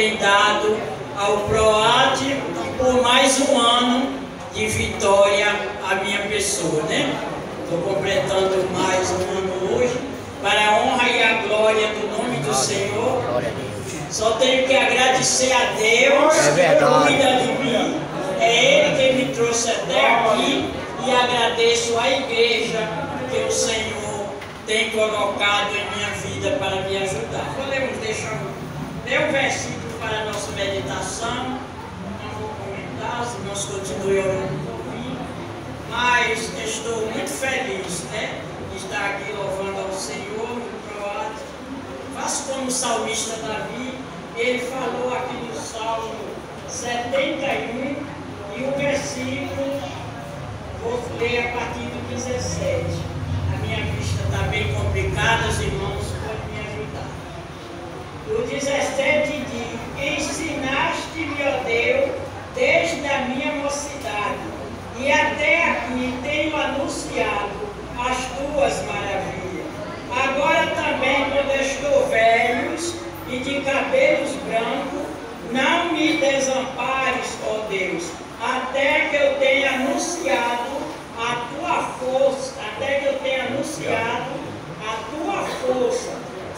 tem dado ao PROAD por mais um ano de vitória à minha pessoa, né? Estou completando mais um ano hoje, para a honra e a glória do nome do Senhor. Só tenho que agradecer a Deus que cuida de mim. É Ele quem me trouxe até aqui, e agradeço à igreja que o Senhor tem colocado em minha vida para me ajudar. Podemos deixar um versículo para a nossa meditação. Não vou comentar, se nós continuemos orando por mim, mas estou muito feliz, né, de estar aqui louvando ao Senhor no PROAD. Faço como o salmista Davi, ele falou aqui no Salmo 71, e o versículo, vou ler a partir do 17. A minha vista está bem complicada, os irmãos podem me ajudar. O 17 diz: ensinaste-me, ó Deus, desde a minha mocidade, e até aqui tenho anunciado as tuas maravilhas. Agora também, quando estou velhos e de cabelos brancos, não me desampares, ó Deus, até que eu tenha anunciado a tua força, até que eu tenha anunciado a tua força,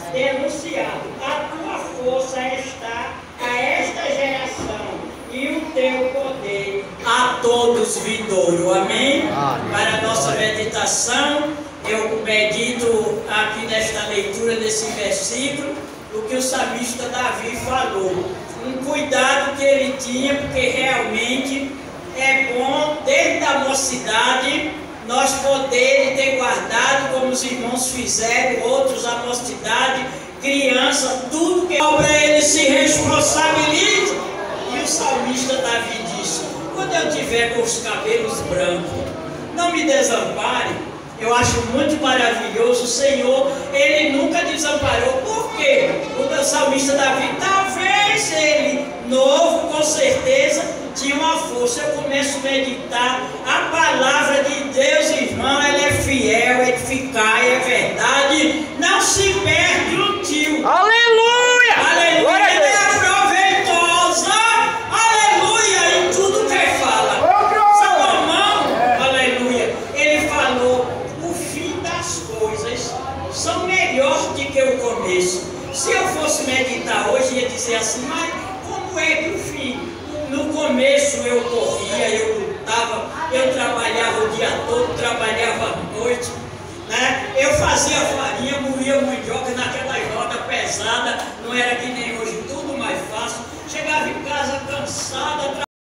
a tua força está a esta geração, e o teu poder a todos vindouro. Amém? Para a nossa meditação, eu medito aqui nesta leitura desse versículo o que o salmista Davi falou. Um cuidado que ele tinha, porque realmente é bom, desde a mocidade, nós podermos ter guardado, como os irmãos fizeram, outros a mocidade, criança, tudo que para ele se responsabilize. E o salmista Davi disse: quando eu tiver com os cabelos brancos, não me desampare. Eu acho muito maravilhoso. O Senhor, Ele nunca desamparou. Por quê? O salmista Davi, talvez ele, novo, com certeza, tinha uma força. Eu começo a meditar. A palavra de Deus, irmão, ela é fiel, é eficaz, é verdade. Não se perde um tio. Aleluia! Aleluia! Ela é proveitosa. Aleluia! Em tudo que fala. Salomão, aleluia, ele falou: o fim das coisas são melhores do que o começo. Se eu fosse meditar hoje, ia dizer assim: mas como é que o fim? No começo eu corria, eu lutava, eu trabalhava o dia todo, trabalhava à noite, né? Eu fazia farinha, moía mandioca naquela roda pesada, não era que nem hoje.